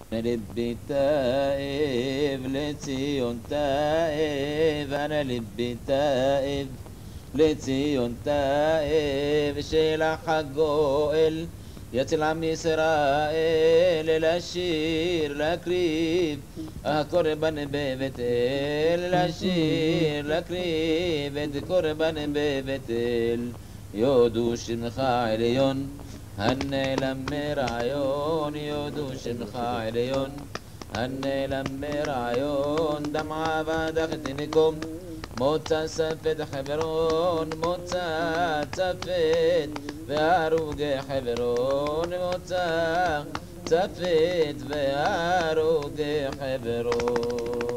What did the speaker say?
لبي تائب لציון תאב, أنا لبي تائب לציון תאב, שלח הגואל יציל עם ישראל, לשיר להקריב הקורבן בבית אל, לשיר להקריב את קורבן בבית אל. יודו שמך עליון הנעלם מרעיון, יודו שמך עליון הנעלם מרעיון. דמעה ודחת נקום מוצא צפת חברון, מוצא צפת והרוגי חברון, מוצא צפת והרוגי חברון.